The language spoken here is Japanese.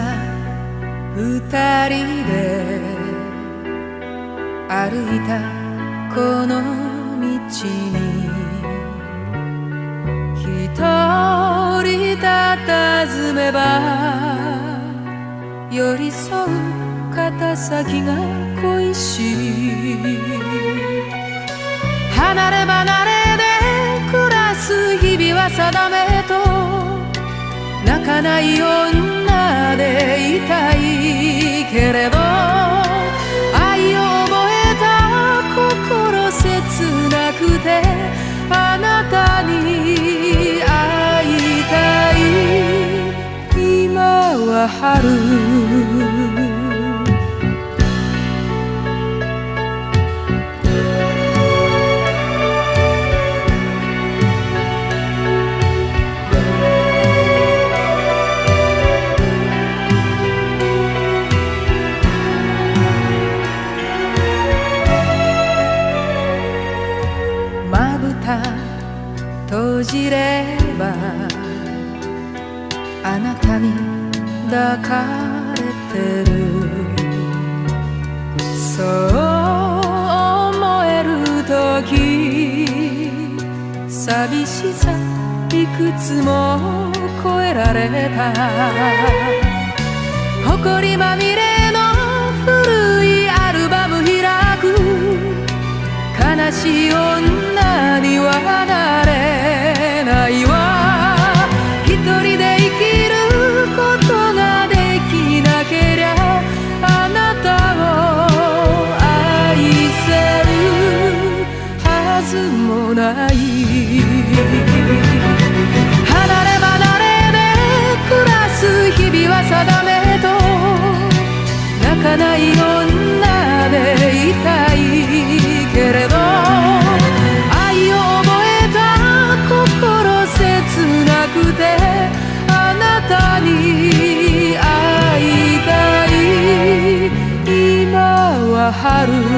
二人で歩いたこの道に一人佇めば寄り添う肩先が恋しい離れ離れで暮らす日々は定めと泣かない女でいたいけれど愛を覚えた心切なくてあなたに会いたい今は春まぶた閉じればあなたに抱かれてるそう思える時寂しさいくつも超えられた埃まみれの古いアルバム開く悲しい女にはなれないわ一人で生きることができなけりゃあなたを愛せるはずもない離れ離れで暮らす日々は定めと泣かない女でいたいけれど愛を覚えた心切なくてあなたに会いたい今は春